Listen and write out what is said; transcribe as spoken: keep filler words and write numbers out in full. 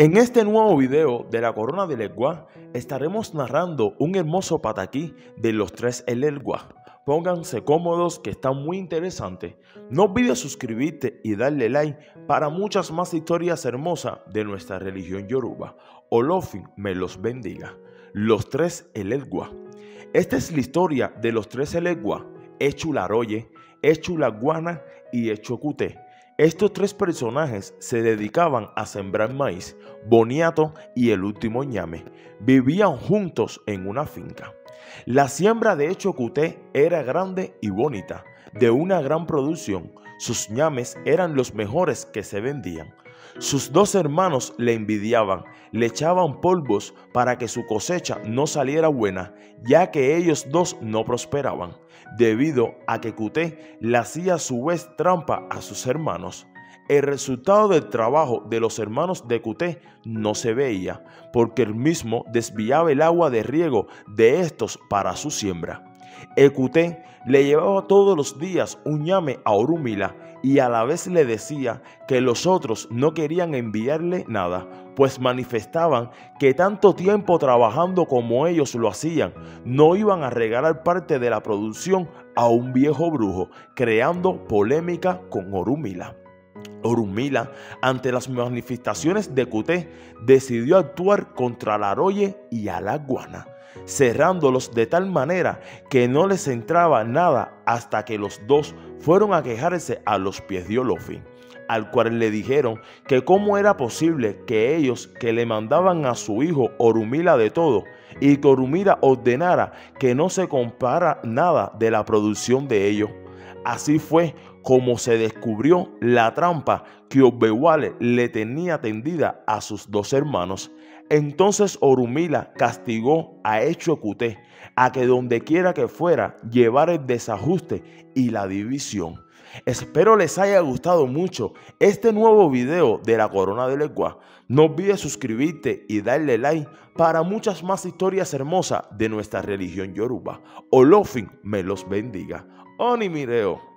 En este nuevo video de la Corona del Eguá estaremos narrando un hermoso pataquí de los tres El Eguá. Pónganse cómodos que está muy interesante. No olvides suscribirte y darle like para muchas más historias hermosas de nuestra religión yoruba. Olófin me los bendiga. Los tres El Eguá. Esta es la historia de los tres El Eguá, Echu Laroye, Echu Laguana y Echu Ocute. Estos tres personajes se dedicaban a sembrar maíz, boniato y el último ñame. Vivían juntos en una finca. La siembra de Echu Ocute era grande y bonita, de una gran producción. Sus ñames eran los mejores que se vendían. Sus dos hermanos le envidiaban, le echaban polvos para que su cosecha no saliera buena, ya que ellos dos no prosperaban, debido a que Ocute le hacía a su vez trampa a sus hermanos. El resultado del trabajo de los hermanos de Ocute no se veía, porque él mismo desviaba el agua de riego de estos para su siembra. Ocute le llevaba todos los días un ñame a Orunmila y a la vez le decía que los otros no querían enviarle nada, pues manifestaban que tanto tiempo trabajando como ellos lo hacían, no iban a regalar parte de la producción a un viejo brujo, creando polémica con Orunmila. Orunmila, ante las manifestaciones de Ocute, decidió actuar contra Laroye y a Laguana, cerrándolos de tal manera que no les entraba nada hasta que los dos fueron a quejarse a los pies de Olófin, al cual le dijeron que cómo era posible que ellos, que le mandaban a su hijo Orunmila de todo, y que Orunmila ordenara que no se comprara nada de la producción de ellos. Así fue como se descubrió la trampa que Obewale le tenía tendida a sus dos hermanos. Entonces Orunmila castigó a Echu Ocute a que donde quiera que fuera llevara el desajuste y la división. Espero les haya gustado mucho este nuevo video de la Corona del Eguá. No olvides suscribirte y darle like para muchas más historias hermosas de nuestra religión yoruba. Olófin me los bendiga. Oni Mireo.